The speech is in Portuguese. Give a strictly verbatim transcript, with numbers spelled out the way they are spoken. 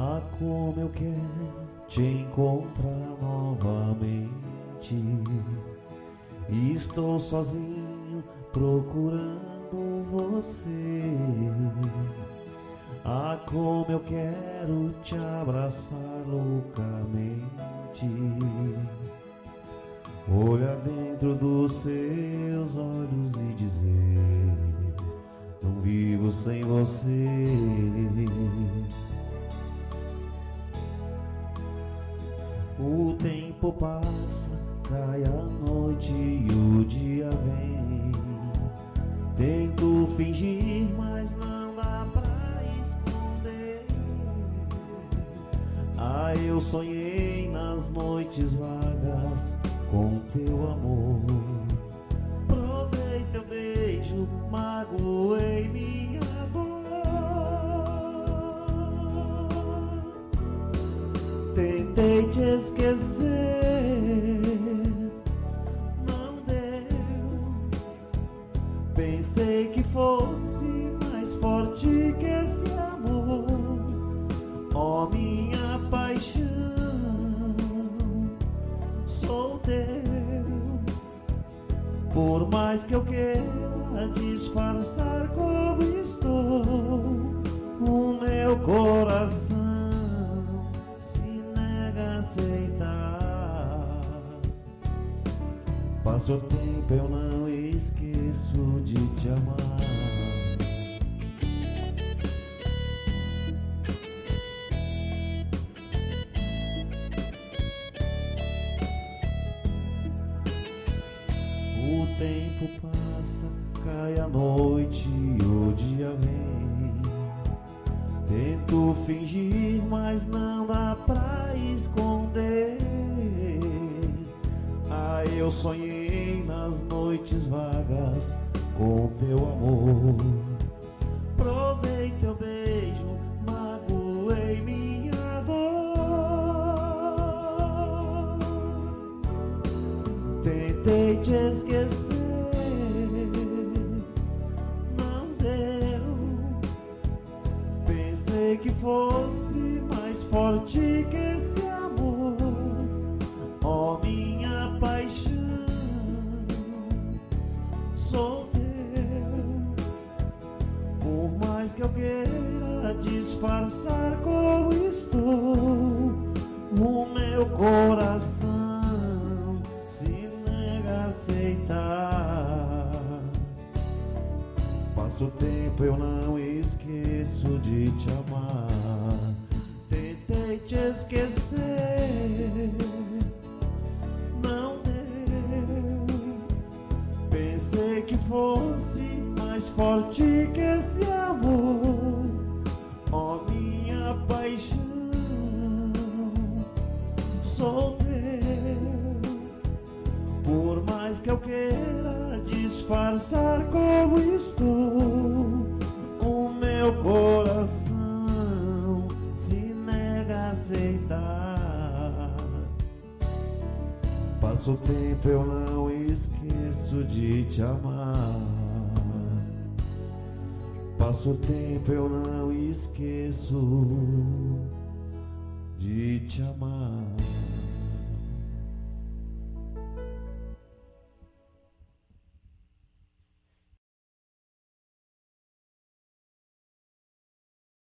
Ah, como eu quero te encontrar novamente. Estou sozinho procurando você. Ah, como eu quero te abraçar loucamente. Olhar dentro dos seus olhos e dizer: não vivo sem você. O tempo passa, cai a noite e o dia vem. Tento fingir, mas não dá pra esconder. Ah, eu sonhei nas noites vagas com teu amor. Provei teu beijo, magoei minha dor. Tentei te esquecer, não deu. Pensei que fosse mais forte que esse amor. Ó, minha paixão, sou teu. Por mais que eu queira disfarçar como estou, o meu coração aceitar. Passa o tempo, eu não esqueço de te amar. O tempo passa, cai a noite e o dia vem. Tento fingir, mas não dá pra esconder. Ah, eu sonhei nas noites vagas com teu amor. Provei teu beijo, magoei minha dor. Tentei te esquecer, não deu. Pensei que fosse mais forte que esse amor. Ó, minha paixão, sou teu. Por mais que eu queira disfarçar como estou, o meu coração se nega a aceitar. Passa o tempo, eu não esqueço de te amar. Tentei te esquecer, não deu. Pensei que fosse mais forte que esse amor. Ó, minha paixão, sou teu. Por mais que eu queira disfarçar como estou, o meu coração se nega a aceitar. Passa o tempo, eu não esqueço de te amar. Passa o tempo, eu não esqueço de te amar.